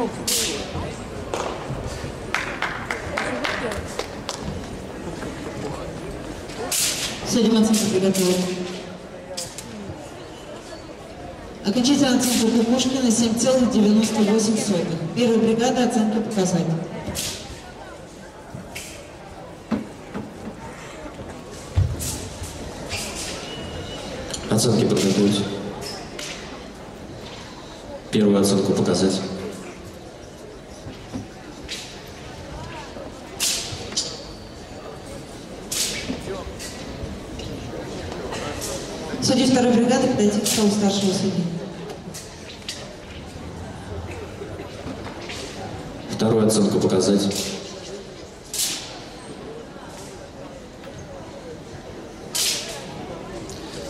Судья оценка приготовлена. Окончательная оценка Кукушкина 7,98. Первая бригада оценки показать. Оценки подготовить. Первую оценку показать. Судья второй бригады, подойти к столу старшего судьи. Вторую оценку показать.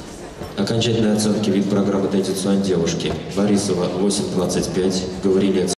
Окончательные оценки вид программы «Дайте Цуань девушки». Борисова 8,25, Гаврилец